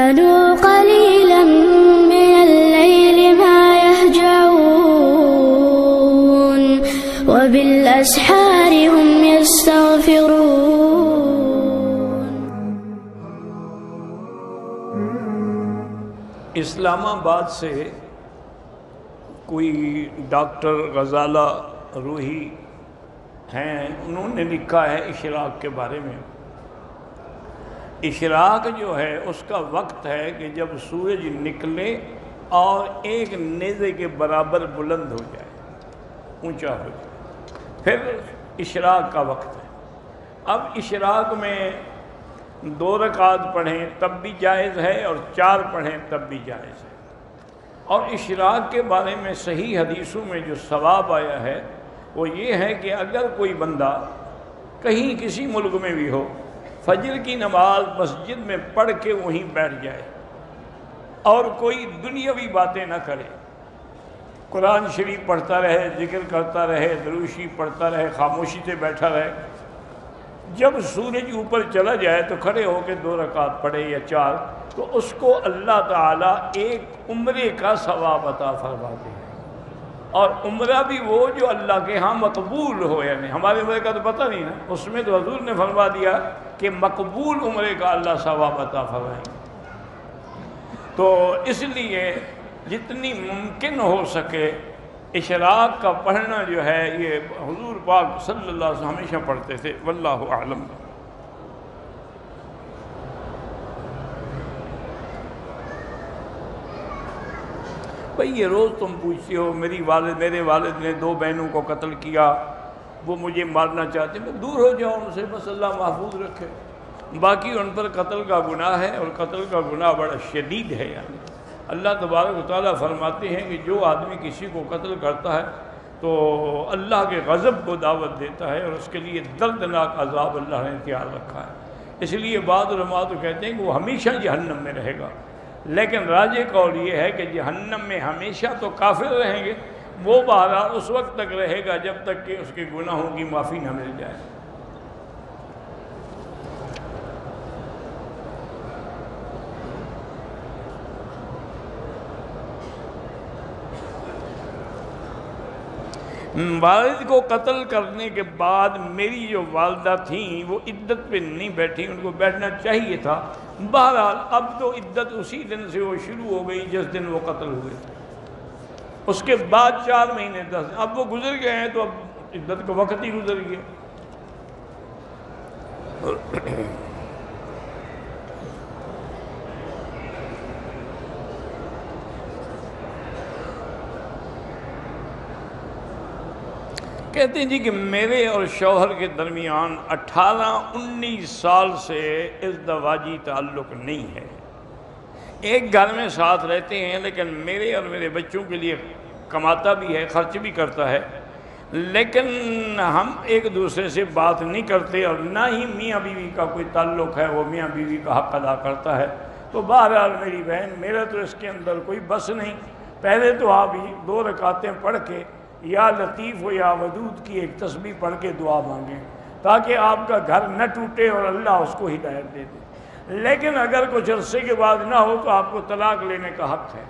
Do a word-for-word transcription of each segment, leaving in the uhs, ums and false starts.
كانوا قليلا من الليل ما يهجعون وبالأسحار هم يستغفرون۔ اسلام آباد سے کوئی ڈاکٹر غزالہ روحی ہیں، انہوں نے لکھا ہے اشراق کے بارے میں۔ اشراق جو ہے اس کا وقت ہے کہ جب سورج نکلے اور ایک نیزے کے برابر بلند ہو جائے، اونچا ہو جائے، پھر اشراق کا وقت ہے۔ اب اشراق میں دو رکعت پڑھیں تب بھی جائز ہے اور چار پڑھیں تب بھی جائز ہے۔ اور اشراق کے بارے میں صحیح حدیثوں میں جو ثواب آیا ہے وہ یہ ہے کہ اگر کوئی بندہ کہیں کسی ملک میں بھی ہو، فجر کی نماز مسجد میں پڑھ کے وہیں بیٹھ جائے اور کوئی دنیاوی باتیں نہ کرے، قرآن شریف پڑھتا رہے، ذکر کرتا رہے، درود شریف پڑھتا رہے، خاموشی سے بیٹھا رہے، جب سورج اوپر چلا جائے تو کھڑے ہو کے دو رکعت پڑھے یا چار، تو اس کو اللہ تعالیٰ ایک عمرے کا ثواب عطا فرماتے ہیں۔ اور عمرہ بھی وہ جو اللہ کے ہاں مقبول ہو، یعنی ہمارے عمرے کا تو پتہ نہیں نا، اس میں تو حضور نے فرما دیا کہ مقبول عمرے کا اللہ ثواب عطا فرمائیں گے۔ تو اس لیے جتنی ممکن ہو سکے اشراق کا پڑھنا جو ہے یہ حضور پاک صلی اللہ علیہ وسلم ہمیشہ پڑھتے تھے، واللہ اعلم۔ بھئی یہ روز تم پوچھتے ہو میری والد میرے والد نے دو بہنوں کو قتل کیا، وہ مجھے مارنا چاہتے ہیں، میں دور ہو جاؤں ان سے، بس اللہ محفوظ رکھے۔ باقی ان پر قتل کا گناہ ہے اور قتل کا گناہ بڑا شدید ہے۔ یعنی اللہ تبارک و تعالیٰ فرماتے ہیں کہ جو آدمی کسی کو قتل کرتا ہے تو اللہ کے غضب کو دعوت دیتا ہے اور اس کے لیے دردناک عذاب اللہ نے تیار رکھا ہے۔ اس لیے بعض علماء تو کہتے ہیں کہ وہ ہمیشہ جہنم میں رہے گا، لیکن راجح قول یہ ہے کہ جہنم میں ہمیشہ تو کافر رہیں گے، وہ بہرحال اس وقت تک رہے گا جب تک کہ اس کے گناہوں کی معافی نہ مل جائے۔ والد کو قتل کرنے کے بعد میری جو والدہ تھیں وہ عدت پہ نہیں بیٹھی، ان کو بیٹھنا چاہیے تھا۔ بہرحال اب تو عدت اسی دن سے وہ شروع ہو گئی جس دن وہ قتل ہوئے، اس کے بعد چار مہینے دس اب وہ گزر گئے ہیں تو اب عدت کا وقت ہی گزر گیا۔ کہتے ہیں جی کہ میرے اور شوہر کے درمیان اٹھارہ انیس سال سے ازدواجی تعلق نہیں ہے، ایک گھر میں ساتھ رہتے ہیں لیکن میرے اور میرے بچوں کے لیے کماتا بھی ہے، خرچ بھی کرتا ہے، لیکن ہم ایک دوسرے سے بات نہیں کرتے اور نہ ہی میاں بیوی کا کوئی تعلق ہے، وہ میاں بیوی کا حق ادا کرتا ہے۔ تو بہرحال میری بہن میرا تو اس کے اندر کوئی بس نہیں، پہلے تو آپ ہی دو رکعتیں پڑھ کے یا لطیف و یا ودود کی ایک تسبیح پڑھ کے دعا مانگیں تاکہ آپ کا گھر نہ ٹوٹے اور اللہ اس کو ہدایت دے دے، لیکن اگر کچھ عرصے کے بعد نہ ہو تو آپ کو طلاق لینے کا حق ہے۔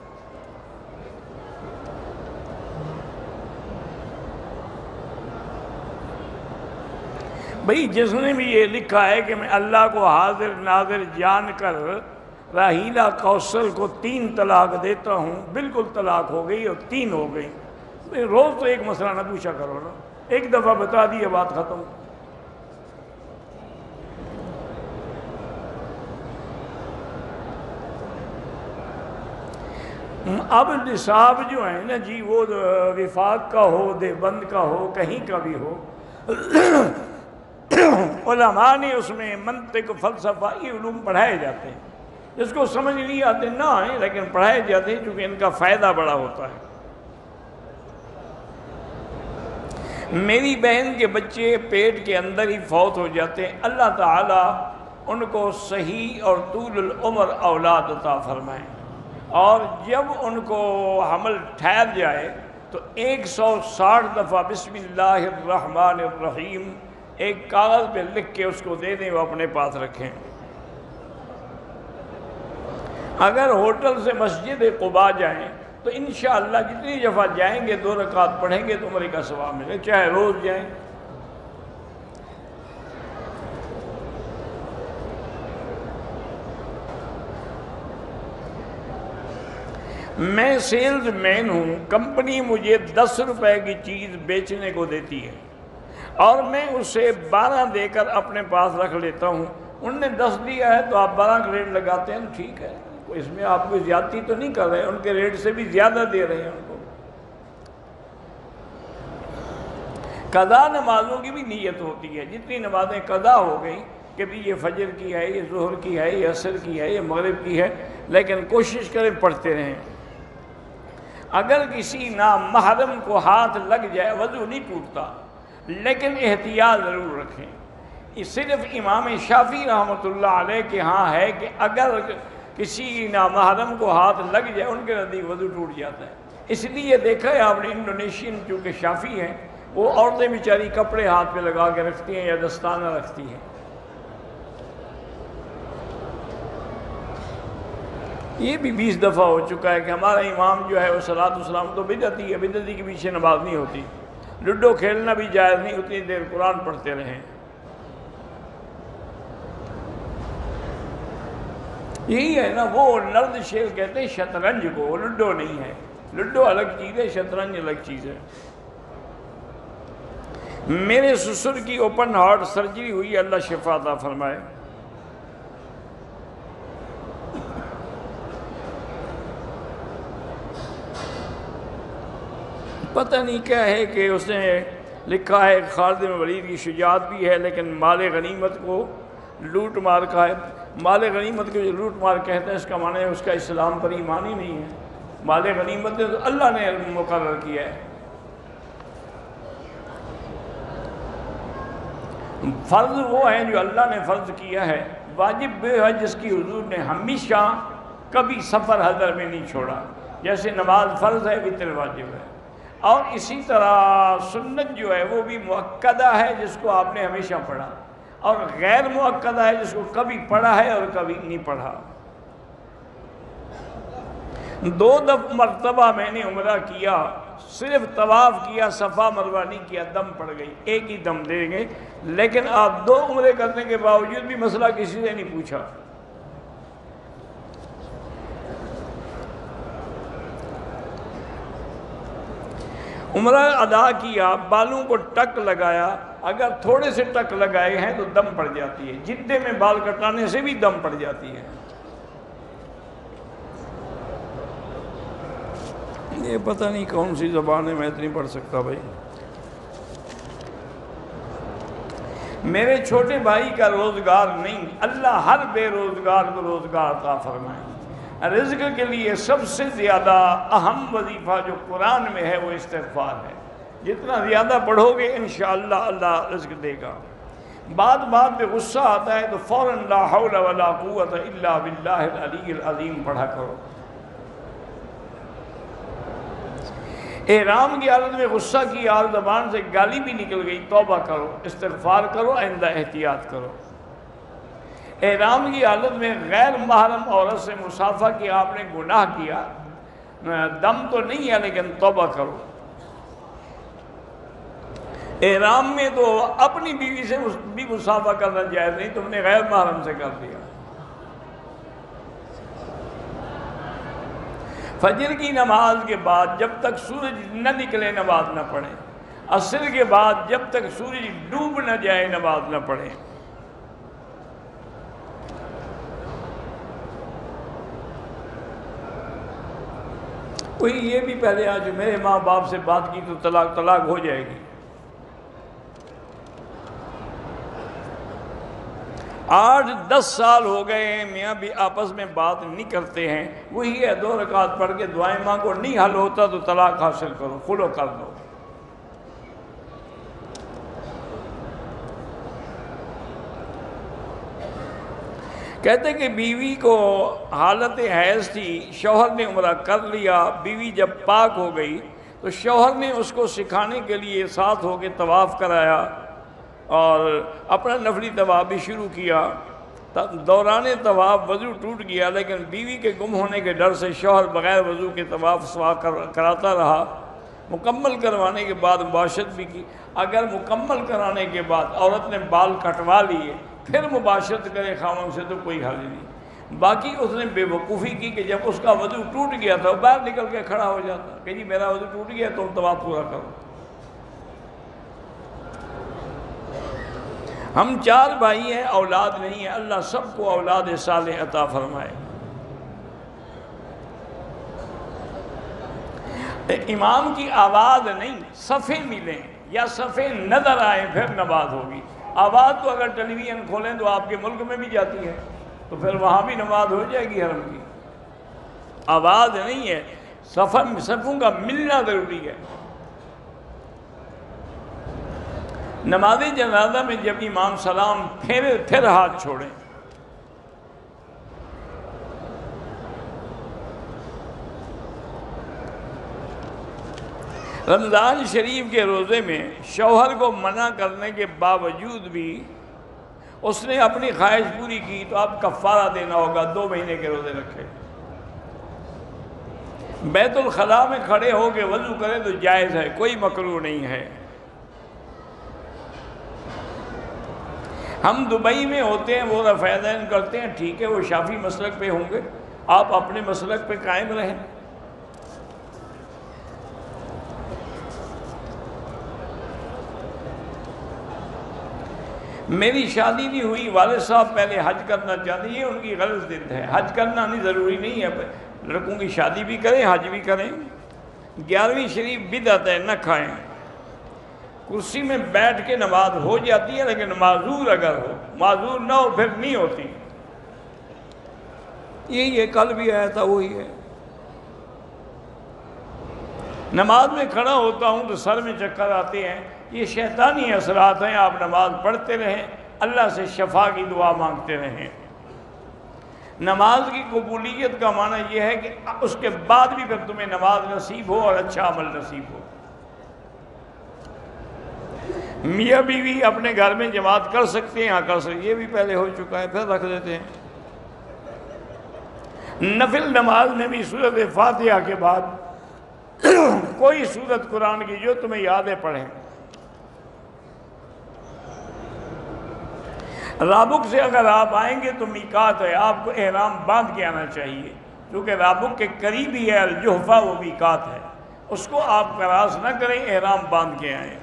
بھئی جس نے بھی یہ لکھا ہے کہ میں اللہ کو حاضر ناظر جان کر راحیلہ کوثر کو تین طلاق دیتا ہوں، بالکل طلاق ہو گئی اور تین ہو گئی۔ روز تو ایک مسئلہ نہ پوچھا کرو نا، ایک دفعہ بتا دی بات ختم۔ اب نصاب جو ہے نا جی وہ وفاق کا ہو، دیوبند کا ہو، کہیں کا بھی ہو، علماء نے اس میں منطق، فلسفہ، یہ علوم پڑھائے جاتے ہیں، جس کو سمجھ نہیں آتے نہ آئیں لیکن پڑھائے جاتے ہیں کیونکہ ان کا فائدہ بڑا ہوتا ہے۔ میری بہن کے بچے پیٹ کے اندر ہی فوت ہو جاتے ہیں، اللہ تعالیٰ ان کو صحیح اور طول العمر اولاد عطا فرمائیں، اور جب ان کو حمل ٹھہر جائے تو ایک سو ساٹھ دفعہ بسم اللہ الرحمن الرحیم ایک کاغذ پہ لکھ کے اس کو دے دیں، وہ اپنے پاس رکھیں۔ اگر ہوٹل سے مسجد قباء جائیں تو انشاءاللہ جتنی دفعہ جائیں گے دو رکعت پڑھیں گے تو عمرے کا ثواب ملے، چاہے روز جائیں۔ میں سیلز مین ہوں، کمپنی مجھے دس روپے کی چیز بیچنے کو دیتی ہے اور میں اسے بارہ دے کر اپنے پاس رکھ لیتا ہوں، ان نے دس دیا ہے تو آپ بارہ کا ریٹ لگاتے ہیں، ٹھیک ہے، اس میں آپ کو زیادتی تو نہیں کر رہے ہیں، ان کے ریٹ سے بھی زیادہ دے رہے ہیں ان کو۔ قضا نمازوں کی بھی نیت ہوتی ہے، جتنی نمازیں قضا ہو گئی کہ بھی یہ فجر کی ہے، یہ ظہر کی ہے، یہ عصر کی ہے، یہ مغرب کی ہے، لیکن کوشش کریں پڑھتے رہیں۔ اگر کسی نامحرم کو ہاتھ لگ جائے وضو نہیں ٹوٹتا، لیکن احتیاط ضرور رکھیں۔ صرف امام شافعی رحمۃ اللہ علیہ کے ہاں ہے کہ اگر کسی نامحرم کو ہاتھ لگ جائے ان کے نزدیک وضو ٹوٹ جاتا ہے۔ اس لیے دیکھا ہے آپ نے انڈونیشین چونکہ شافعی ہیں، وہ عورتیں بیچاری کپڑے ہاتھ پہ لگا کے رکھتی ہیں یا دستانہ رکھتی ہیں۔ یہ بھی بیس دفعہ ہو چکا ہے کہ ہمارا امام جو ہے وہ صلاۃ والسلام تو بدعتی ہے، بدعتی کے پیچھے نماز نہیں ہوتی، لڈو کھیلنا بھی جائز نہیں، اتنی دیر قرآن پڑھتے رہیں۔ یہی ہے نا، وہ نرد شیر کہتے ہیں شطرنج کو، لڈو نہیں ہے، لڈو الگ چیز ہے، شطرنج الگ چیز ہے۔ میرے سسر کی اوپن ہارٹ سرجری ہوئی، اللہ شفا عطا فرمائے۔ پتہ نہیں کیا ہے کہ اس نے لکھا ہے خالد بن ولید کی شجاعت بھی ہے، لیکن مال غنیمت کو لوٹ مار کا ہے۔ مال غنیمت کو جو لوٹ مار کہتے ہیں اس کا معنی ہے اس کا اسلام پر ایمان ہی نہیں ہے۔ مال غنیمت تو اللہ نے مقرر کیا ہے۔ فرض وہ ہیں جو اللہ نے فرض کیا ہے، واجب وہ ہے جس کی حضور نے ہمیشہ کبھی سفر حضر میں نہیں چھوڑا، جیسے نماز فرض ہے، وتر واجب ہے، اور اسی طرح سنت جو ہے وہ بھی مؤکدہ ہے جس کو آپ نے ہمیشہ پڑھا، اور غیر مؤکدہ ہے جس کو کبھی پڑھا ہے اور کبھی نہیں پڑھا۔ دو دفعہ مرتبہ میں نے عمرہ کیا، صرف طواف کیا، صفا مروہ نہیں کیا، دم پڑ گئی، ایک ہی دم دیں گے، لیکن آپ دو عمرے کرنے کے باوجود بھی مسئلہ کسی سے نہیں پوچھا۔ عمرہ ادا کیا، بالوں کو ٹک لگایا، اگر تھوڑے سے ٹک لگائے ہیں تو دم پڑ جاتی ہے، جدے میں بال کٹانے سے بھی دم پڑ جاتی ہے۔ یہ پتہ نہیں کون سی زبان ہے، میں اتنی پڑھ سکتا بھائی۔ میرے چھوٹے بھائی کا روزگار نہیں، اللہ ہر بے روزگار کو روزگار عطا فرمائے۔ رزق کے لیے سب سے زیادہ اہم وظیفہ جو قرآن میں ہے وہ استغفار ہے، جتنا زیادہ پڑھو گے انشاءاللہ اللہ رزق دے گا۔ بعد بعد پہ غصہ آتا ہے تو فوراً لا حول ولا قوت الا باللہ العلی العظیم پڑھا کرو۔ احرام کی حالت میں غصہ کی حال زبان سے گالی بھی نکل گئی، توبہ کرو، استغفار کرو، آئندہ احتیاط کرو۔ احرام کی حالت میں غیر محرم عورت سے مصافحہ کیا، آپ نے گناہ کیا، دم تو نہیں ہے لیکن توبہ کرو۔ احرام میں تو اپنی بیوی سے بھی مصافحہ کرنا جائز نہیں، تم نے غیر محرم سے کر دیا۔ فجر کی نماز کے بعد جب تک سورج نہ نکلے نماز نہ پڑھیں، عصر کے بعد جب تک سورج ڈوب نہ جائے نماز نہ پڑھیں۔ کوئی یہ بھی پہلے آج میرے ماں باپ سے بات کی تو طلاق طلاق ہو جائے گی۔ آٹھ دس سال ہو گئے ہیں میاں بھی آپس میں بات نہیں کرتے ہیں، وہی ہے دو رکعت پڑھ کے دعائیں مانگو، نہیں حل ہوتا تو طلاق حاصل کرو، خلو کر دو۔ کہتے کہ بیوی کو حالت حیض تھی، شوہر نے عمرہ کر لیا، بیوی جب پاک ہو گئی تو شوہر نے اس کو سکھانے کے لیے ساتھ ہو کے طواف کرایا اور اپنا نفلی طواف بھی شروع کیا۔ دوران طواف وضو ٹوٹ گیا، لیکن بیوی کے گم ہونے کے ڈر سے شوہر بغیر وضو کے طواف سوا کراتا رہا۔ مکمل کروانے کے بعد مباشرت بھی کی۔ اگر مکمل کرانے کے بعد عورت نے بال کٹوا لیے پھر مباشرت کرے خاوند سے تو کوئی حرج نہیں۔ باقی اس نے بے وقوفی کی کہ جب اس کا وضو ٹوٹ گیا تھا وہ باہر نکل کے کھڑا ہو جاتا کہ جی میرا وضو ٹوٹ گیا تم طواف پورا کرو۔ ہم چار بھائی ہیں، اولاد نہیں ہے، اللہ سب کو اولاد صالح عطا فرمائے۔ امام کی آواز نہیں، صفیں ملیں یا صفیں نظر آئیں پھر نماز ہوگی۔ آواز تو اگر ٹیلی ویژن کھولیں تو آپ کے ملک میں بھی جاتی ہے، تو پھر وہاں بھی نماز ہو جائے گی حرم کی۔ آواز نہیں ہے، صفوں صفوں کا ملنا ضروری ہے۔ نماز جنازہ میں جب امام سلام پھیرے پھر ہاتھ چھوڑیں۔ رمضان شریف کے روزے میں شوہر کو منع کرنے کے باوجود بھی اس نے اپنی خواہش پوری کی تو اب کفارہ دینا ہوگا، دو مہینے کے روزے رکھے۔ بیت الخلاء میں کھڑے ہو کے وضو کرے تو جائز ہے، کوئی مکروہ نہیں ہے۔ ہم دبئی میں ہوتے ہیں، وہ رفع دین کرتے ہیں، ٹھیک ہے، وہ شافعی مسلک پہ ہوں گے، آپ اپنے مسلک پہ قائم رہیں۔ میری شادی نہیں ہوئی، والد صاحب پہلے حج کرنا چاہتے ہیں، یہ ان کی غلط ضد ہے۔ حج کرنا نہیں ضروری نہیں ہے، لڑکوں کی شادی بھی کریں حج بھی کریں۔ گیارہویں شریف بدعت ہے، نہ کھائیں۔ کرسی میں بیٹھ کے نماز ہو جاتی ہے لیکن معذور اگر ہو، معذور نہ ہو پھر نہیں ہوتی۔ یہی ہے، کل بھی آیا تھا وہی ہے۔ نماز میں کھڑا ہوتا ہوں تو سر میں چکر آتے ہیں، یہ شیطانی اثرات ہیں۔ آپ نماز پڑھتے رہیں، اللہ سے شفا کی دعا مانگتے رہیں۔ نماز کی قبولیت کا معنی یہ ہے کہ اس کے بعد بھی پھر تمہیں نماز نصیب ہو اور اچھا عمل نصیب ہو۔ میاں بیوی اپنے گھر میں جماعت کر سکتے ہیں، ہاں کر سکتے ہیں، یہ بھی پہلے ہو چکا ہے، پھر رکھ دیتے ہیں۔ نفل نماز میں بھی سورۃ فاتحہ کے بعد کوئی سورت قرآن کی جو تمہیں یاد ہے پڑھیں۔ رابق سے اگر آپ آئیں گے تو میقات ہے، آپ کو احرام باندھ کے آنا چاہیے، کیونکہ رابق کے قریب ہی ہے الجحفہ، وہ میقات ہے، اس کو آپ کراس نہ کریں، احرام باندھ کے آئیں۔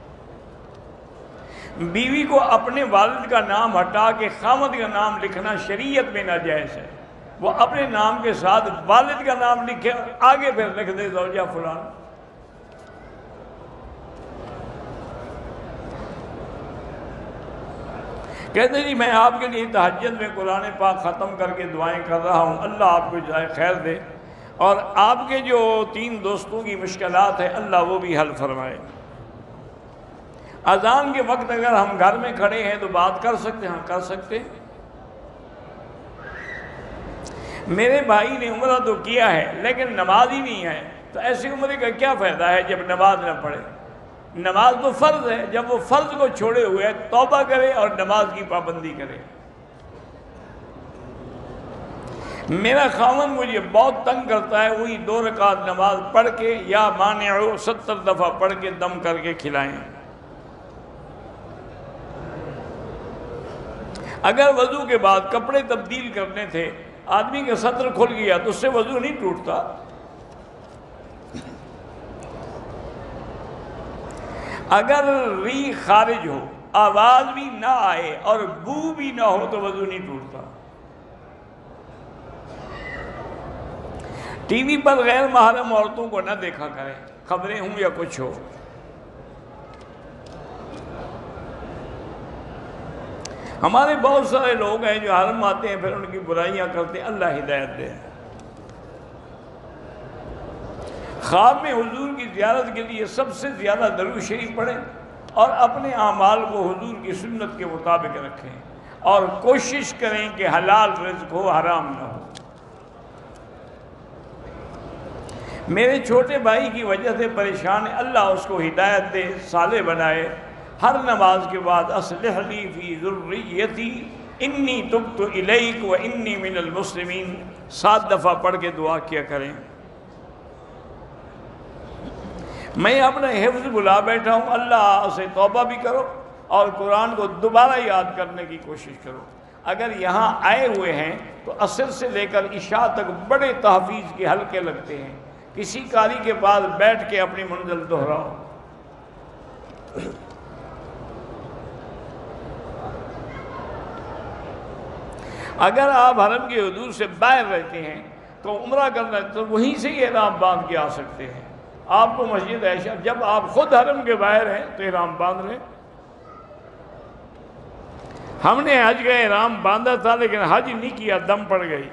بیوی کو اپنے والد کا نام ہٹا کے خامد کا نام لکھنا شریعت میں ناجائز ہے۔ وہ اپنے نام کے ساتھ والد کا نام لکھے، آگے پھر لکھ دے زوجہ فلان۔ کہتے جی میں آپ کے لیے تہجد میں قرآن پاک ختم کر کے دعائیں کر رہا ہوں، اللہ آپ کو جزائے خیر دے، اور آپ کے جو تین دوستوں کی مشکلات ہیں اللہ وہ بھی حل فرمائے۔ اذان کے وقت اگر ہم گھر میں کھڑے ہیں تو بات کر سکتے ہیں، ہاں کر سکتے ہیں۔ میرے بھائی نے عمرہ تو کیا ہے لیکن نماز ہی نہیں ہے، تو ایسی عمرے کا کیا فائدہ ہے جب نماز نہ پڑھے؟ نماز تو فرض ہے، جب وہ فرض کو چھوڑے ہوئے توبہ کرے اور نماز کی پابندی کرے۔ میرا خاوند مجھے بہت تنگ کرتا ہے، وہی دو رکعت نماز پڑھ کے یا مانعو ستر دفعہ پڑھ کے دم کر کے کھلائیں۔ اگر وضو کے بعد کپڑے تبدیل کرنے تھے، آدمی کا سطر کھل گیا تو اس سے وضو نہیں ٹوٹتا۔ اگر ریح خارج ہو، آواز بھی نہ آئے اور بو بھی نہ ہو تو وضو نہیں ٹوٹتا۔ ٹی وی پر غیر محرم عورتوں کو نہ دیکھا کریں، خبریں ہوں یا کچھ ہو۔ ہمارے بہت سارے لوگ ہیں جو حرم آتے ہیں پھر ان کی برائیاں کرتے ہیں، اللہ ہدایت دے۔ خواب میں حضور کی زیارت کے لیے سب سے زیادہ درود شریف پڑھیں اور اپنے اعمال کو حضور کی سنت کے مطابق رکھیں اور کوشش کریں کہ حلال رزق ہو، حرام نہ ہو۔ میرے چھوٹے بھائی کی وجہ سے پریشان ہے، اللہ اس کو ہدایت دے، صالح بنائے۔ ہر نماز کے بعد اصلح لی فی ذریتی انی تبت الیک و انی من المسلمین سات دفعہ پڑھ کے دعا کیا کریں۔ میں اپنا حفظ بلا بیٹھا ہوں، اللہ سے توبہ بھی کرو اور قرآن کو دوبارہ یاد کرنے کی کوشش کرو۔ اگر یہاں آئے ہوئے ہیں تو عصر سے لے کر عشاء تک بڑے تحفیظ کے حلقے لگتے ہیں، کسی قاری کے پاس بیٹھ کے اپنی منزل دہراؤ۔ اگر آپ حرم کے حدود سے باہر رہتے ہیں تو عمرہ کرنا تو وہیں سے ہی احرام باندھ کے آ سکتے ہیں۔ آپ کو مسجد عائشہ، جب آپ خود حرم کے باہر ہیں تو احرام باندھ لیں۔ ہم نے حج کا احرام باندھا تھا لیکن حج نہیں کیا، دم پڑ گئی۔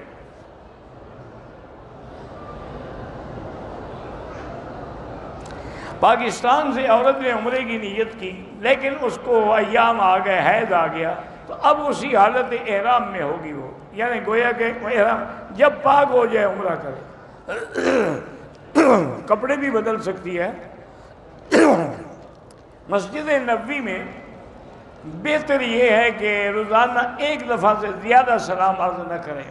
پاکستان سے عورت نے عمرے کی نیت کی لیکن اس کو ایام آ گئے، حیض آ گیا، تو اب اسی حالت احرام میں ہوگی وہ، یعنی گویا کہ احرام جب پاک ہو جائے عمرہ کرے، کپڑے بھی بدل سکتی ہے۔ مسجد نبوی میں بہتر یہ ہے کہ روزانہ ایک دفعہ سے زیادہ سلام عرض نہ کریں۔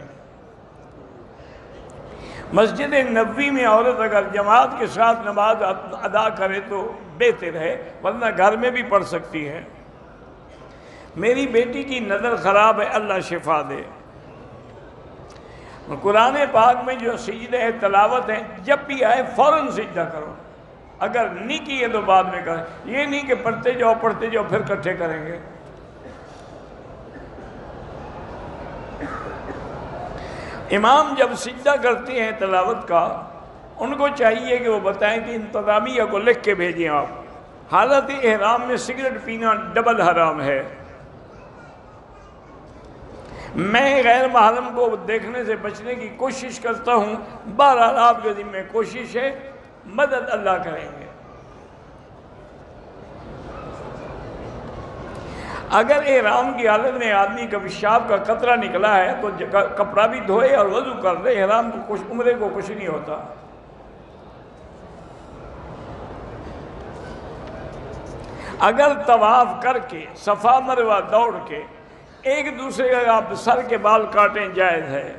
مسجد نبوی میں عورت اگر جماعت کے ساتھ نماز ادا کرے تو بہتر ہے، ورنہ گھر میں بھی پڑھ سکتی ہے۔ میری بیٹی کی نظر خراب ہے، اللہ شفا دے۔ قرآن پاک میں جو سجدہ تلاوت ہے، جب بھی آئے فوراً سجدہ کرو، اگر نہیں کیے تو بعد میں کریں، یہ نہیں کہ پڑھتے جاؤ پڑھتے جاؤ پھر کٹھے کریں گے۔ امام جب سجدہ کرتے ہیں تلاوت کا، ان کو چاہیے کہ وہ بتائیں کہ انتظامیہ کو لکھ کے بھیجیں آپ، حالت احرام میں سگریٹ پینا ڈبل حرام ہے۔ میں غیر محرم کو دیکھنے سے بچنے کی کوشش کرتا ہوں، بہرحال آپ کے ذمہ کوشش ہے، مدد اللہ کریں گے۔ اگر احرام کی حالت میں آدمی کا پیشاب کا قطرہ نکلا ہے تو کپڑا بھی دھوئے اور وضو کر لے، احرام کو کچھ عمرے کو کچھ نہیں ہوتا۔ اگر طواف کر کے صفا مروہ دوڑ کے ایک دوسرے کا آپ سر کے بال کاٹیں جائز ہے۔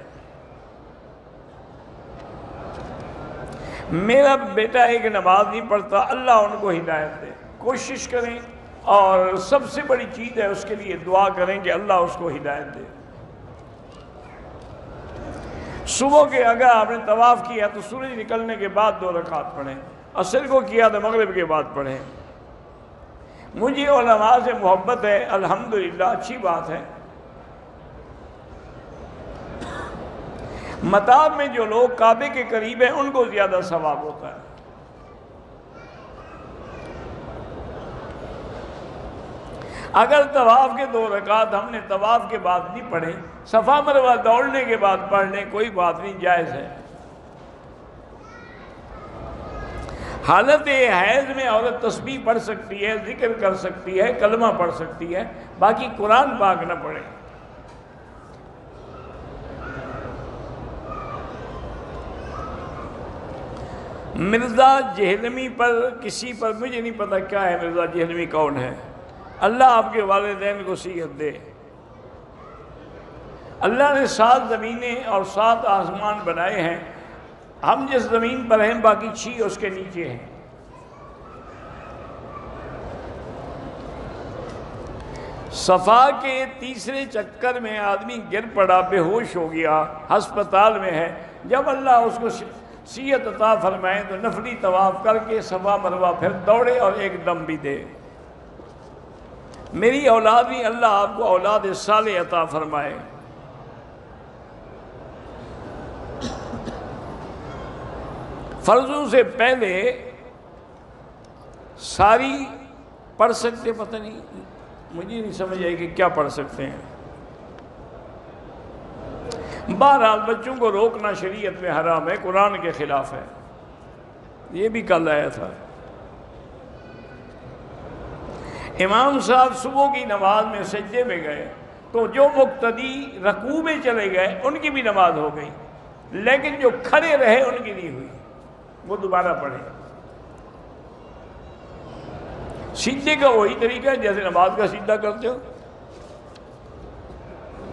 میرا بیٹا ایک نماز نہیں پڑھتا، اللہ ان کو ہدایت دے، کوشش کریں اور سب سے بڑی چیز ہے اس کے لیے دعا کریں کہ اللہ اس کو ہدایت دے۔ صبح کے اگر آپ نے طواف کیا تو سورج نکلنے کے بعد دو رکعت پڑھیں، عصر کو کیا تو مغرب کے بعد پڑھیں۔ مجھے علماء سے محبت ہے، الحمدللہ، اچھی بات ہے۔ مطاف میں جو لوگ کعبے کے قریب ہیں ان کو زیادہ ثواب ہوتا ہے۔ اگر طواف کے دو رکعت ہم نے طواف کے بعد نہیں پڑھے، صفا مروہ دوڑنے کے بعد پڑھ لیں، کوئی بات نہیں، جائز ہے۔ حالت حیض میں عورت تسبیح پڑھ سکتی ہے، ذکر کر سکتی ہے، کلمہ پڑھ سکتی ہے، باقی قرآن پاک نہ پڑھے۔ مرزا جہلمی پر کسی پر مجھے نہیں پتا کیا ہے، مرزا جہلمی کون ہے، اللہ آپ کے والدین کو صحت دے۔ اللہ نے سات زمینیں اور سات آسمان بنائے ہیں، ہم جس زمین پر ہیں باقی چھ اس کے نیچے ہیں۔ صفا کے تیسرے چکر میں آدمی گر پڑا، بے ہوش ہو گیا، ہسپتال میں ہے، جب اللہ اس کو صحت عطا فرمائے تو نفلی طواف کر کے صفا مروہ پھر دوڑے اور ایک دم بھی دے۔ میری اولاد بھی اللہ آپ کو اولاد صالح عطا فرمائے۔ فرضوں سے پہلے ساری پڑھ سکتے، پتہ نہیں مجھے نہیں سمجھ آئی کہ کیا پڑھ سکتے ہیں۔ بہرحال بچوں کو روکنا شریعت میں حرام ہے، قرآن کے خلاف ہے، یہ بھی کل آیا تھا۔ امام صاحب صبح کی نماز میں سجدے میں گئے تو جو مقتدی رکوع میں چلے گئے ان کی بھی نماز ہو گئی، لیکن جو کھڑے رہے ان کی نہیں ہوئی، وہ دوبارہ پڑھے۔ سجدے کا وہی طریقہ ہے جیسے نماز کا سجدہ کرتے ہو۔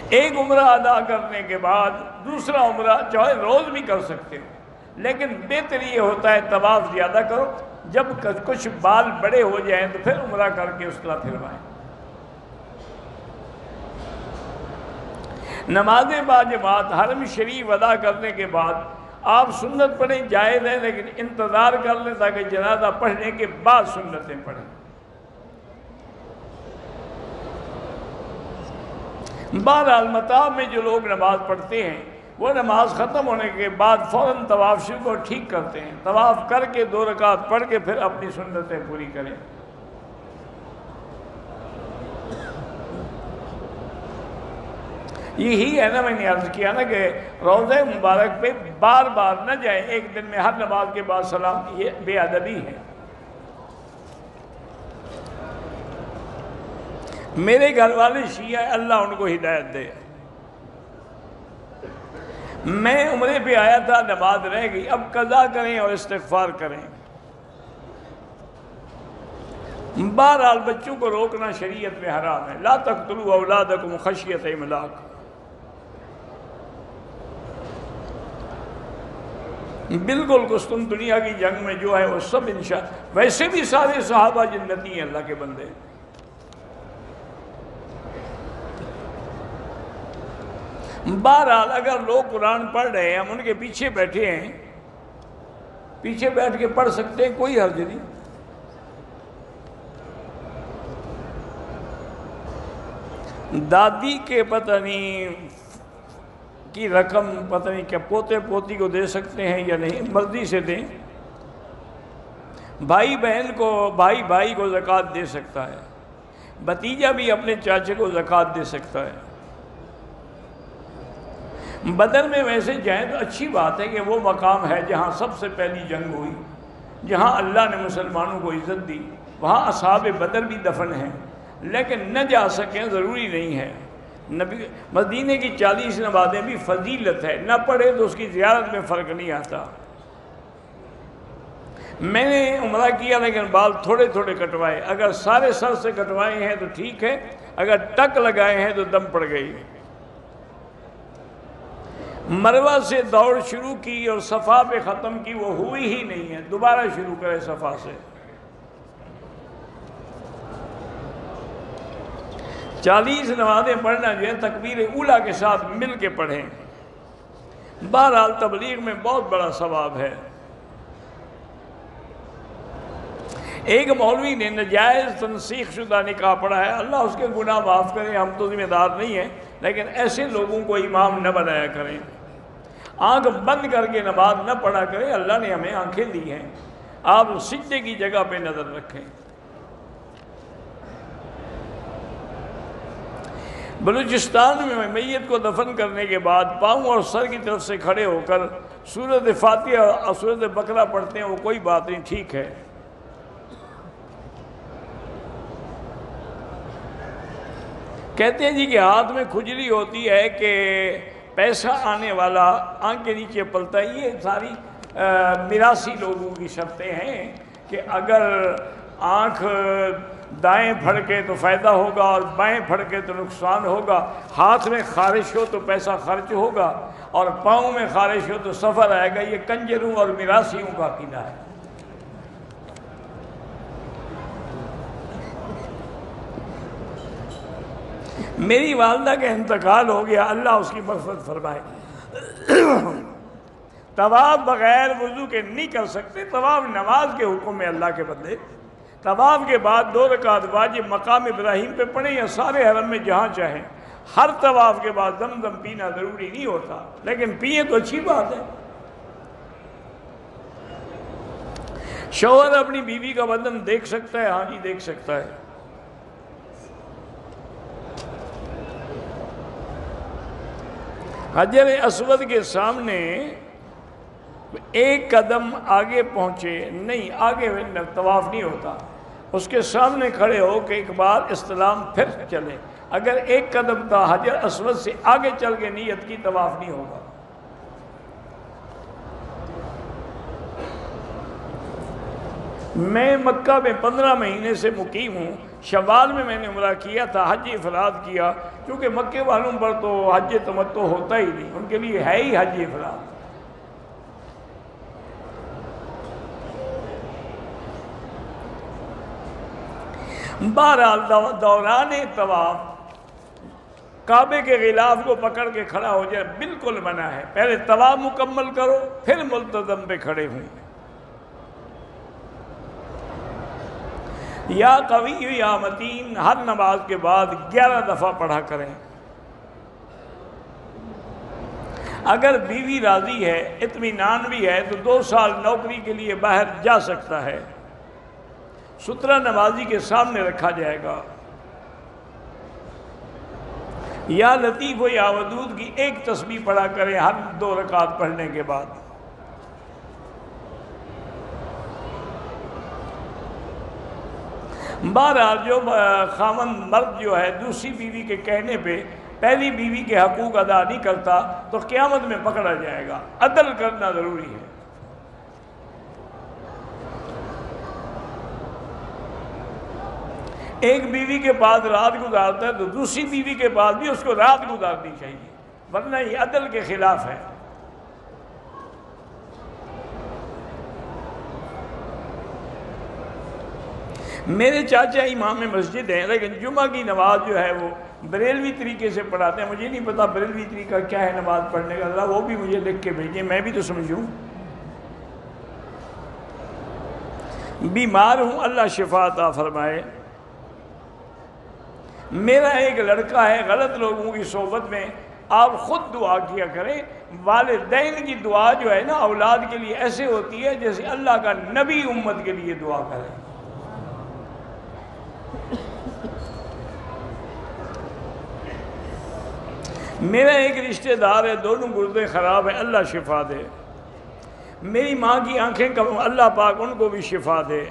ایک عمرہ ادا کرنے کے بعد دوسرا عمرہ چاہے روز بھی کر سکتے ہو، لیکن بہتر یہ ہوتا ہے طواف زیادہ کرو، جب کچھ بال بڑے ہو جائیں تو پھر عمرہ کر کے اس طرح پھروائیں۔ نماز باجماعت حرم شریف ادا کرنے کے بعد آپ سنت پڑھیں جائز ہے، لیکن انتظار کر لیں تاکہ جنازہ پڑھنے کے بعد سنتیں پڑھیں۔ بہرحال مطاف میں جو لوگ نماز پڑھتے ہیں وہ نماز ختم ہونے کے بعد فوراً طواف شروع کو ٹھیک کرتے ہیں، طواف کر کے دو رکعت پڑھ کے پھر اپنی سنتیں پوری کریں۔ یہی ہے نا، میں نے عرض کیا نا کہ روضہ مبارک پہ بار بار نہ جائیں، ایک دن میں ہر نماز کے بعد سلام، یہ بے ادبی ہے۔ میرے گھر والے شیعہ ہیں، اللہ ان کو ہدایت دے۔ میں عمرے پہ آیا تھا، نماز رہ گئی، اب قضا کریں اور استغفار کریں۔ بہرحال بچوں کو روکنا شریعت میں حرام ہے، لا تقتلوا اولادکم خشیۃ املاق۔ بالکل قسطن دنیا کی جنگ میں جو ہے وہ سب انشاء، ویسے بھی سارے صحابہ جنتی ہیں اللہ کے بندے۔ بہرحال اگر لوگ قرآن پڑھ رہے ہیں، ہم ان کے پیچھے بیٹھے ہیں، پیچھے بیٹھ کے پڑھ سکتے ہیں، کوئی حرج نہیں۔ دادی کے پتہ نہیں کی رقم پتہ نہیں کہ پوتے پوتی کو دے سکتے ہیں یا نہیں، مرضی سے دیں۔ بھائی بہن کو، بھائی بھائی کو زکوٰۃ دے سکتا ہے، بھتیجا بھی اپنے چاچے کو زکوٰۃ دے سکتا ہے۔ بدر میں ویسے جائیں تو اچھی بات ہے کہ وہ مقام ہے جہاں سب سے پہلی جنگ ہوئی، جہاں اللہ نے مسلمانوں کو عزت دی، وہاں اصحاب بدر بھی دفن ہیں، لیکن نہ جا سکیں ضروری نہیں ہے۔ نبی مدینے کی چالیس نمازیں بھی فضیلت ہے، نہ پڑھے تو اس کی زیارت میں فرق نہیں آتا۔ میں نے عمرہ کیا لیکن بال تھوڑے تھوڑے کٹوائے، اگر سارے سر سے کٹوائے ہیں تو ٹھیک ہے، اگر ٹک لگائے ہیں تو دم پڑ گئی۔ مروہ سے دوڑ شروع کی اور صفا پہ ختم کی، وہ ہوئی ہی نہیں ہے، دوبارہ شروع کرے صفا سے۔ چالیس نمازیں پڑھنا جو ہے تکبیر اولیٰ کے ساتھ مل کے پڑھیں۔ بہرحال تبلیغ میں بہت بڑا ثواب ہے۔ ایک مولوی نے ناجائز تنسیخ شدہ نکاح پڑھا ہے، اللہ اس کے گناہ معاف کرے، ہم تو ذمہ دار نہیں ہیں، لیکن ایسے لوگوں کو امام نہ بنایا کریں۔ آنکھ بند کر کے نماز نہ پڑھا کریں، اللہ نے ہمیں آنکھیں دی ہیں، آپ سجدے کی جگہ پہ نظر رکھیں۔ بلوچستان میں میت کو دفن کرنے کے بعد پاؤں اور سر کی طرف سے کھڑے ہو کر سورۃ فاتحہ اور سورۃ بقرہ پڑھتے ہیں، وہ کوئی بات نہیں، ٹھیک ہے۔ کہتے ہیں جی کہ ہاتھ میں کھجلی ہوتی ہے کہ پیسہ آنے والا آنکھ کے نیچے پلتا ہے، یہ ساری میراثی لوگوں کی شرطیں ہیں کہ اگر آنکھ دائیں پھڑکے تو فائدہ ہوگا اور بائیں پھڑکے تو نقصان ہوگا، ہاتھ میں خارش ہو تو پیسہ خرچ ہوگا اور پاؤں میں خارش ہو تو سفر آئے گا، یہ کنجروں اور میراثیوں کا عقیدہ ہے۔ میری والدہ کا انتقال ہو گیا، اللہ اس کی مغفرت فرمائے۔ طواف بغیر وضو کے نہیں کر سکتے، طواف نماز کے حکم میں اللہ کے بندے۔ طواف کے بعد دو رکعت واجب مقام ابراہیم پہ پڑھیں یا سارے حرم میں جہاں چاہیں۔ ہر طواف کے بعد زمزم پینا ضروری نہیں ہوتا، لیکن پیئیں تو اچھی بات ہے۔ شوہر اپنی بیوی کا بدن دیکھ سکتا ہے؟ ہاں جی دیکھ سکتا ہے۔ حجر اسود کے سامنے ایک قدم آگے پہنچے نہیں، آگے طواف نہیں ہوتا، اس کے سامنے کھڑے ہو کے ایک بار استلام پھر چلے۔ اگر ایک قدم تا حجر اسود سے آگے چل کے نیت کی، طواف نہیں ہوگا۔ میں مکہ میں پندرہ مہینے سے مقیم ہوں، شوال میں میں نے عمرہ کیا تھا، حج افراد کیا، کیونکہ مکے والوں پر تو حج تمتع ہوتا ہی نہیں، ان کے لیے ہے ہی حج افراد۔ بہرحال دوران طواف کعبے کے غلاف کو پکڑ کے کھڑا ہو جائے بالکل منع ہے، پہلے طواف مکمل کرو پھر ملتزم پہ کھڑے ہوئیں۔ یا قوی یا متین ہر نماز کے بعد گیارہ دفعہ پڑھا کریں۔ اگر بیوی راضی ہے، اطمینان بھی ہے، تو دو سال نوکری کے لیے باہر جا سکتا ہے، سترہ نمازی کے سامنے رکھا جائے گا۔ یا لطیف و یا ودود کی ایک تسبیح پڑھا کریں ہر دو رکعت پڑھنے کے بعد۔ بہرحال جو خاوند مرد جو ہے دوسری بیوی کے کہنے پہ پہلی بیوی کے حقوق ادا نہیں کرتا تو قیامت میں پکڑا جائے گا۔ عدل کرنا ضروری ہے۔ ایک بیوی کے پاس رات گزارتا ہے تو دوسری بیوی کے پاس بھی اس کو رات گزارنی چاہیے، ورنہ یہ عدل کے خلاف ہے۔ میرے چاچا امام مسجد ہیں، لیکن جمعہ کی نماز جو ہے وہ بریلوی طریقے سے پڑھاتے ہیں۔ مجھے نہیں پتا بریلوی طریقہ کیا ہے نماز پڑھنے کا، اللہ وہ بھی مجھے لکھ کے بھیجیں، میں بھی تو سمجھوں۔ بیمار ہوں، اللہ شفا عطا فرمائے۔ میرا ایک لڑکا ہے غلط لوگوں کی صحبت میں، آپ خود دعا کیا کریں۔ والدین کی دعا جو ہے نا اولاد کے لیے ایسے ہوتی ہے جیسے اللہ کا نبی امت کے لیے دعا کرے۔ میرا ایک رشتہ دار ہے، دونوں گردے خراب ہیں، اللہ شفا دے۔ میری ماں کی آنکھیں کم، اللہ پاک ان کو بھی شفا دے۔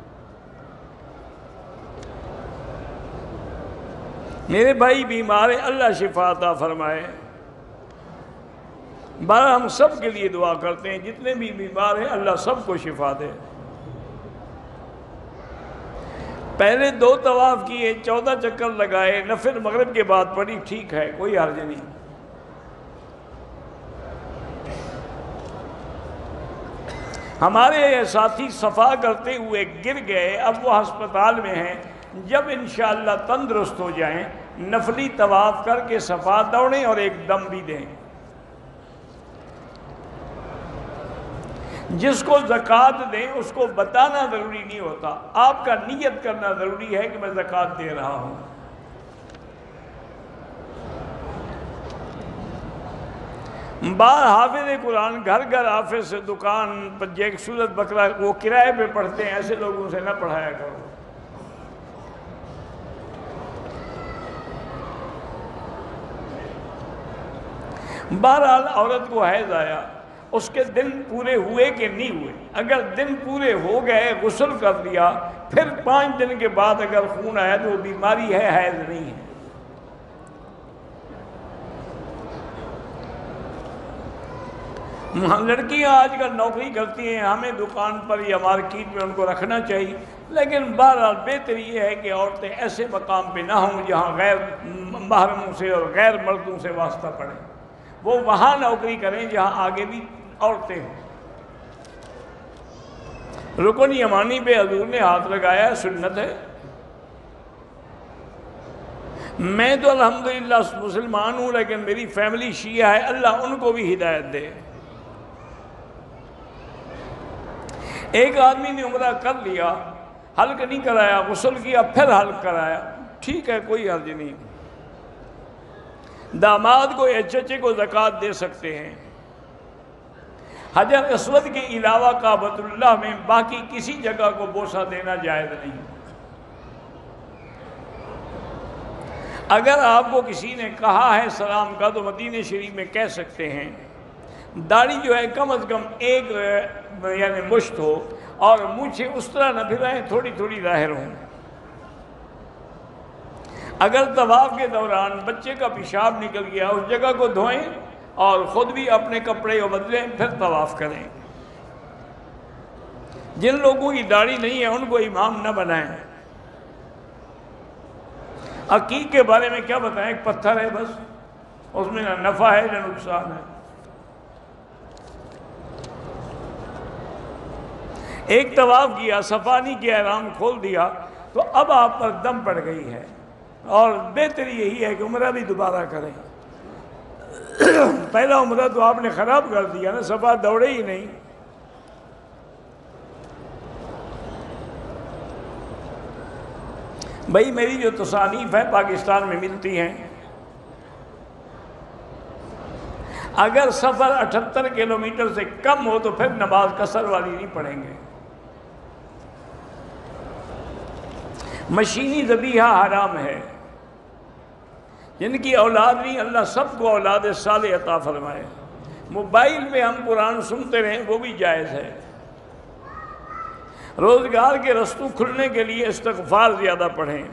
میرے بھائی بیمار ہیں، اللہ شفا عطا فرمائے۔ بارہ ہم سب کے لیے دعا کرتے ہیں، جتنے بھی بیمار ہیں اللہ سب کو شفا دے۔ پہلے دو طواف کیے، چودہ چکر لگائے، نفل مغرب کے بعد پڑھی، ٹھیک ہے، کوئی حرج نہیں۔ ہمارے ساتھی صفا کرتے ہوئے گر گئے، اب وہ ہسپتال میں ہیں، جب انشاءاللہ تندرست ہو جائیں نفلی طواف کر کے صفا دوڑیں اور ایک دم بھی دیں۔ جس کو زکوٰۃ دیں اس کو بتانا ضروری نہیں ہوتا، آپ کا نیت کرنا ضروری ہے کہ میں زکوٰۃ دے رہا ہوں۔ بعض حافظ قرآن گھر گھر حافظ سے دکان پر ایک سورت بقرہ وہ کرائے پہ پڑھتے ہیں، ایسے لوگوں سے نہ پڑھایا کرو۔ بہرحال عورت کو حیض آیا، اس کے دن پورے ہوئے کہ نہیں ہوئے؟ اگر دن پورے ہو گئے، غسل کر لیا، پھر پانچ دن کے بعد اگر خون آیا تو وہ بیماری ہے، حیض نہیں ہے۔ لڑکیاں آج کل نوکری کرتی ہیں، ہمیں دکان پر یا مارکیٹ میں ان کو رکھنا چاہیے، لیکن بہرحال بہتر یہ ہے کہ عورتیں ایسے مقام پہ نہ ہوں جہاں غیر محرموں سے اور غیر مردوں سے واسطہ پڑے، وہ وہاں نوکری کریں جہاں آگے بھی عورتیں ہوں۔ رکن یمانی پہ حضور نے ہاتھ لگایا، سنت ہے۔ میں تو الحمدللہ مسلمان ہوں، لیکن میری فیملی شیعہ ہے، اللہ ان کو بھی ہدایت دے۔ ایک آدمی نے عمرہ کر لیا، حلق نہیں کرایا، غسل کیا پھر حلق کرایا، ٹھیک ہے، کوئی حرج نہیں۔ داماد کو یا چچے کو زکوٰۃ دے سکتے ہیں۔ حجر اسود کے علاوہ کعبۃ اللہ میں باقی کسی جگہ کو بوسہ دینا جائز نہیں۔ اگر آپ کو کسی نے کہا ہے سلام کا تو مدینہ شریف میں کہہ سکتے ہیں۔ داڑھی جو ہے کم از کم ایک یعنی مشت ہو، اور مونچھیں اس طرح نہ پھرائیں، تھوڑی تھوڑی ظاہر ہوں۔ اگر طواف کے دوران بچے کا پیشاب نکل گیا، اس جگہ کو دھوئیں اور خود بھی اپنے کپڑے بدلیں، پھر طواف کریں۔ جن لوگوں کی داڑھی نہیں ہے ان کو امام نہ بنائیں۔ عقیق کے بارے میں کیا بتائیں، ایک پتھر ہے بس، اس میں نہ نفع ہے نہ نقصان ہے۔ ایک طواف کیا، صفا نہیں کیا، احرام کھول دیا، تو اب آپ پر دم پڑ گئی ہے، اور بہتر یہی ہے کہ عمرہ بھی دوبارہ کریں۔ پہلا عمرہ تو آپ نے خراب کر دیا نا، صفا دوڑے ہی نہیں۔ بھائی میری جو تصانیف ہیں پاکستان میں ملتی ہیں، اگر سفر اٹھتر کلومیٹر سے کم ہو تو پھر نماز قصر والی نہیں پڑھیں گے۔ مشینی ذبیحہ حرام ہے، جن کی اولاد نہیں، اللہ سب کو اولاد صالح عطا فرمائے۔ موبائل میں ہم قرآن سنتے رہیں وہ بھی جائز ہے۔ روزگار کے رستوں کھلنے کے لیے استغفار زیادہ پڑھیں۔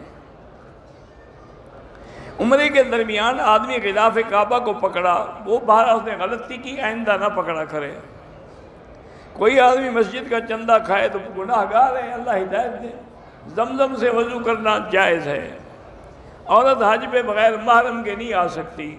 عمرے کے درمیان آدمی غلاف کعبہ کو پکڑا، وہ باہر اس نے غلطی کی، آئندہ نہ پکڑا کرے۔ کوئی آدمی مسجد کا چندہ کھائے تو گناہ گار ہے، اللہ ہدایت دے۔ زمزم سے وضو کرنا جائز ہے۔ عورت حج پہ بغیر محرم کے نہیں آ سکتی۔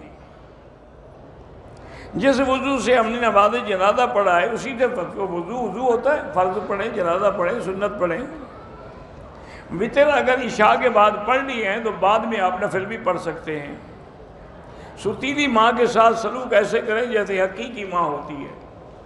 جس وضو سے ہم نے نماز جنازہ پڑھا ہے اسی سے وضو وضو ہوتا ہے، فرض پڑھیں، جنازہ پڑھیں، سنت پڑھیں۔ وتر اگر عشاء کے بعد پڑھ لی ہیں تو بعد میں آپ نفل بھی پڑھ سکتے ہیں۔ ستیلی ماں کے ساتھ سلوک ایسے کریں جیسے حقیقی ماں ہوتی ہے۔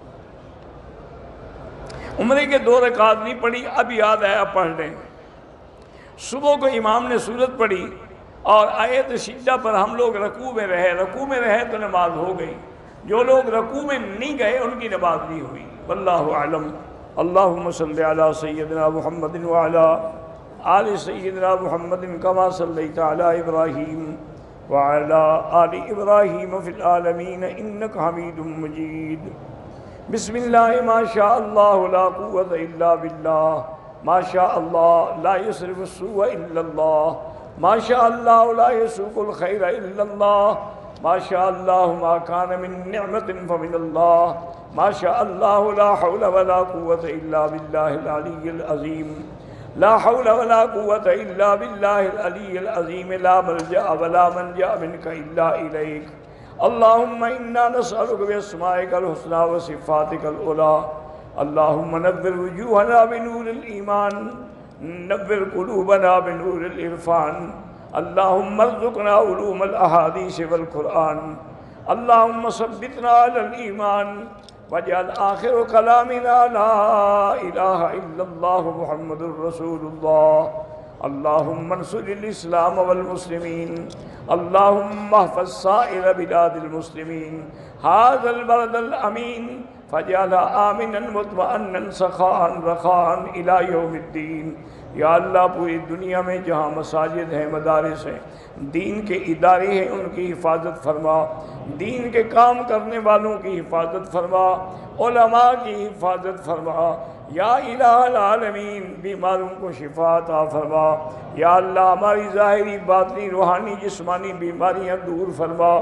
عمرے کے دو رکعت نہیں پڑھی، اب یاد آیا پڑھ لیں۔ صبح کو امام نے سورت پڑھی اور آیت سجدہ پر ہم لوگ رکوع میں رہے، رکوع میں رہے تو نماز ہو گئی۔ جو لوگ رکوع میں نہیں گئے ان کی نماز نہیں ہوئی۔ واللہ اعلم۔ اللہم صلی علی سیدنا محمد وعلی آل سیدنا محمد کما صلیت علی ابراہیم وعلی آل ابراہیم فی العالمین انک حمید مجید۔ بسم اللہ ما شاء اللہ لا قوت الا باللہ، ما شاء اللہ لا يصرف السوء الا اللہ، ما شاء اللہ لا يسوق الخیر الا اللہ، ما شاء اللہ ما کان من نعمت فمن اللہ، ما شاء اللہ لا حول ولا قوت الا باللہ العلی العظیم، لا حول ولا قوت الا باللہ العلی العظیم، لا ملجأ ولا منجأ منک الا الیک۔ اللہم انا نسألک باسمائک الحسنی وصفاتک العلی، اللہم نور وجوہنا بنور الایمان، نور قلوبنا بنور العرفان، اللہم ارزقنا علوم الاحادیث والقرآن، اللہم ثبتنا علی الایمان، واجعل آخر کلامنا لا الہ الا اللہ محمد الرسول اللہ۔ اللہم انصر الاسلام والمسلمین، اللہم احفظ سائر بلاد المسلمین، ھذا البلد الامین فاجعلها آمنا مطمئنا سخاء رخاء الى یوم الدین۔ یا اللہ پوری دنیا میں جہاں مساجد ہیں، مدارس ہیں، دین کے ادارے ہیں، ان کی حفاظت فرما، دین کے کام کرنے والوں کی حفاظت فرما، علماء کی حفاظت فرما۔ یا الہ العالمین بیماروں کو شفا عطا فرما۔ یا اللہ ہماری ظاہری باطنی روحانی جسمانی بیماریاں دور فرما۔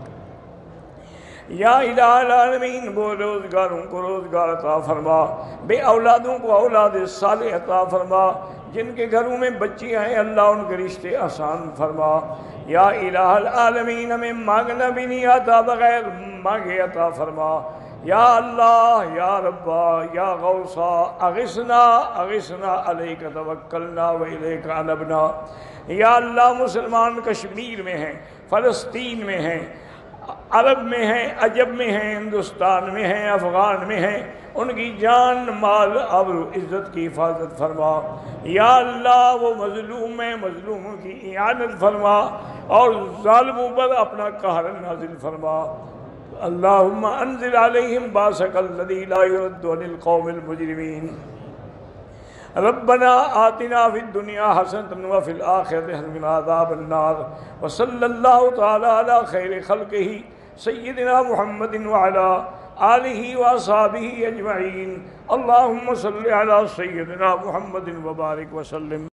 یا الہ العالمین بے روزگاروں کو روزگار عطا فرما، بے اولادوں کو اولاد صالح عطا فرما، جن کے گھروں میں بچیاں ہیں اللہ ان کے رشتے آسان فرما۔ یا الہ العالمین ہمیں مانگنا بھی نہیں آتا، بغیر مانگے عطا فرما۔ یا اللہ یا ربا یا غوثا اغثنا اغثنا علیک توکلنا و الیک انبنا۔ یا اللہ مسلمان کشمیر میں ہیں، فلسطین میں ہیں، عرب میں ہیں، عجب میں ہیں، ہندوستان میں ہیں، افغان میں ہیں، ان کی جان مال آبرو عزت کی حفاظت فرما۔ یا اللہ وہ مظلوم ہیں، مظلوموں کی اعانت فرما اور ظالموں پر اپنا قہر نازل فرما۔ اللہم انزل علیہم باسک الذی لا یرد عن القوم المجرمین۔ ربنا آتنا فی الدنیا حسنۃ وفی الآخرۃ حسنۃ وقنا عذاب النار، وصلی اللہ تعالی علی خیر خلقہ سیدنا محمد وعلی آلہ واصحابہ اجمعین۔ اللہم صلی علی سیدنا محمد وبارک وسلم۔